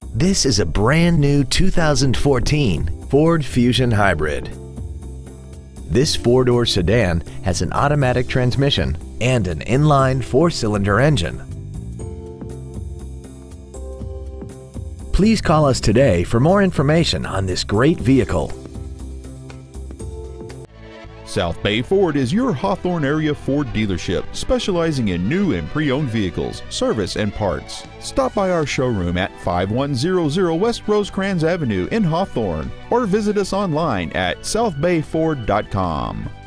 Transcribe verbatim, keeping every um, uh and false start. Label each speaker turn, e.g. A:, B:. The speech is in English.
A: This is a brand new two thousand fourteen Ford Fusion Hybrid. This four-door sedan has an automatic transmission and an inline four-cylinder engine. Please call us today for more information on this great vehicle.
B: South Bay Ford is your Hawthorne area Ford dealership, specializing in new and pre-owned vehicles, service, and parts. Stop by our showroom at five one zero zero West Rosecrans Avenue in Hawthorne, or visit us online at south bay ford dot com.